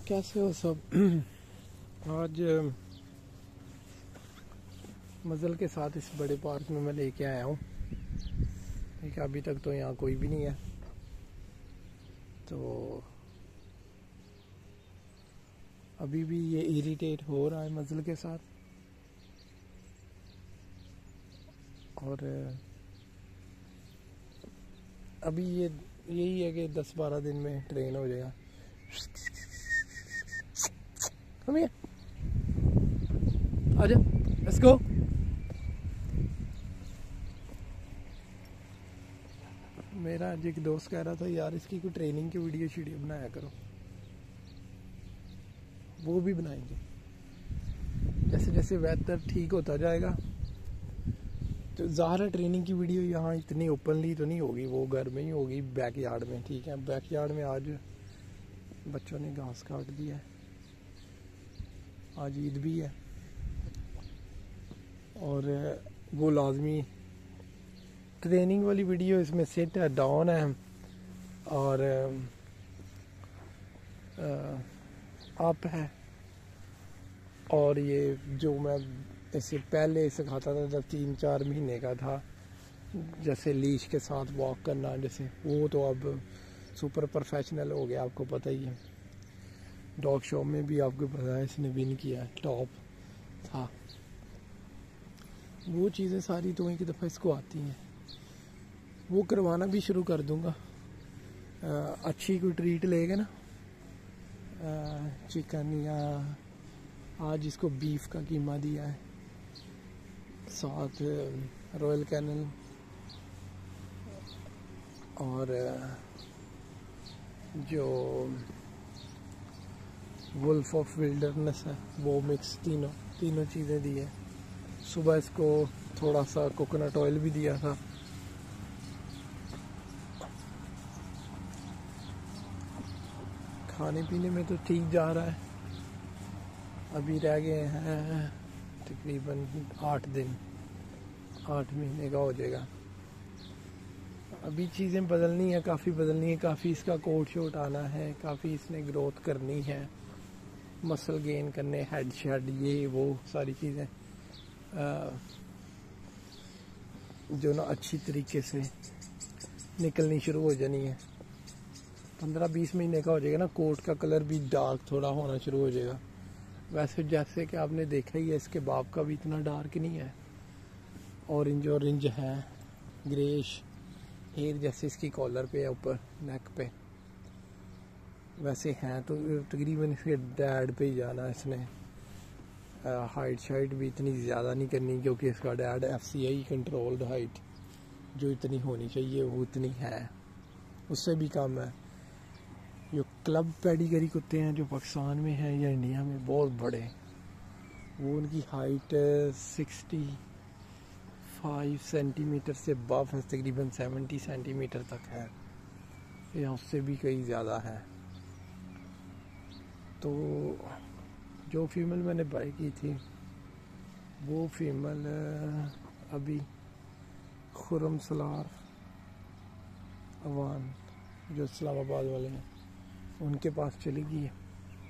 कैसे हो सब। आज मज़ल के साथ इस बड़े पार्क में मैं लेके आया हूँ। ठीक है, अभी तक तो यहाँ कोई भी नहीं है, तो अभी भी ये इरिटेट हो रहा है मज़ल के साथ। और अभी ये यही है कि 10-12 दिन में ट्रेन हो जाएगा। Come here. आजा, let's go. मेरा आज एक दोस्त कह रहा था यार इसकी कोई ट्रेनिंग की वीडियो बनाया करो। वो भी बनाएंगे जैसे जैसे वेदर ठीक होता जाएगा। तो ज़ाहिर है ट्रेनिंग की वीडियो यहाँ इतनी ओपनली तो नहीं होगी, वो घर में ही होगी, बैकयार्ड में। ठीक है, बैकयार्ड में आज बच्चों ने घास काट दिया है, आज ईद भी है और वो लाजमी ट्रेनिंग वाली वीडियो इसमें सेट है, डाउन है और अप है। और ये जो मैं इससे पहले सिखाता था जब 3-4 महीने का था, जैसे लीश के साथ वॉक करना, जैसे वो तो अब सुपर प्रोफेशनल हो गया, आपको पता ही है। डॉग शो में भी आपको पता है इसने विन किया, टॉप था। वो चीज़ें सारी तो एक दफ़ा इसको आती हैं, वो करवाना भी शुरू कर दूंगा। अच्छी कोई ट्रीट लेगा ना, चिकन या आज इसको बीफ का कीमा दिया है, साथ रॉयल कैनल और जो वुल्फ ऑफ विल्डरनेस है वो मिक्स, तीनों चीज़ें दी है। सुबह इसको थोड़ा सा कोकोनट ऑयल भी दिया था। खाने पीने में तो ठीक जा रहा है। अभी रह गए हैं तकरीबन 8 दिन, 8 महीने का हो जाएगा। अभी चीज़ें बदलनी है, काफ़ी बदलनी है, काफ़ी इसका कोट शोट आना है, काफ़ी इसने ग्रोथ करनी है, मसल गेन करने, हेड शेड, ये वो सारी चीज़ें जो ना अच्छी तरीके से निकलनी शुरू हो जानी है। 15-20 महीने का हो जाएगा ना, कोट का कलर भी डार्क थोड़ा होना शुरू हो जाएगा। वैसे जैसे कि आपने देखा ही है, इसके बाप का भी इतना डार्क नहीं है, ऑरेंज है, ग्रेश हेयर जैसे इसकी कॉलर पे है, ऊपर नेक पे वैसे हैं। तो तकरीबन इसके डैड पे ही जाना है इसने। हाइट शाइट भी इतनी ज़्यादा नहीं करनी, क्योंकि इसका डैड FCI कंट्रोल्ड हाइट जो इतनी होनी चाहिए वो इतनी है, उससे भी कम है। जो क्लब पेडिग्री कुत्ते हैं जो पाकिस्तान में हैं या इंडिया में बहुत बड़े, वो उनकी हाइट 65 सेंटीमीटर से अबव है, तकरीबन 70 सेंटीमीटर तक है या उससे भी कई ज़्यादा है। तो जो फीमेल मैंने बाई की थी वो फीमेल अभी खुरम सलार अवान जो इस्लामाबाद वाले हैं उनके पास चली गई है।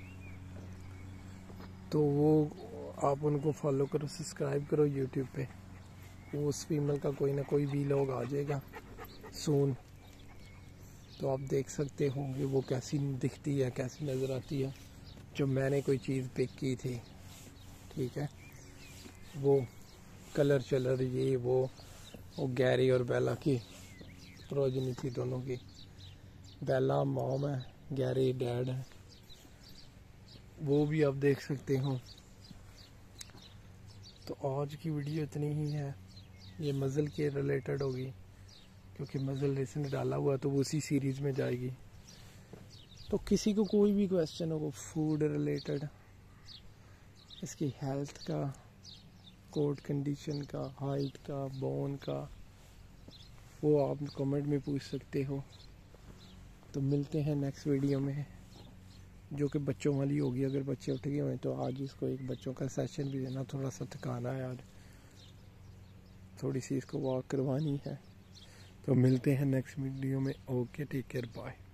तो वो आप उनको फॉलो करो, सब्सक्राइब करो यूट्यूब पे। वो उस फीमेल का कोई ना कोई वीलॉग आ जाएगा सून, तो आप देख सकते होंगे वो कैसी दिखती है, कैसी नज़र आती है। जो मैंने कोई चीज़ पिक की थी, ठीक है, वो कलर चलर ये वो गैरी और बेला की प्रोजनी थी, दोनों की। बेला मॉम है, गैरी डैड है, वो भी आप देख सकते हो। तो आज की वीडियो इतनी ही है, ये मज़ल के रिलेटेड होगी, क्योंकि मज़ल इसने डाला हुआ तो वो उसी सीरीज़ में जाएगी। तो किसी को कोई भी क्वेश्चन हो फूड रिलेटेड, इसकी हेल्थ का, कोट कंडीशन का, हाइट का, बोन का, वो आप कमेंट में पूछ सकते हो। तो मिलते हैं नेक्स्ट वीडियो में, जो कि बच्चों वाली होगी। अगर बच्चे उठ गए हुए तो आज इसको एक बच्चों का सेशन भी देना, थोड़ा सा थकाना है आज, थोड़ी सी इसको वॉक करवानी है। तो मिलते हैं नेक्स्ट वीडियो में। Okay, take care, bye.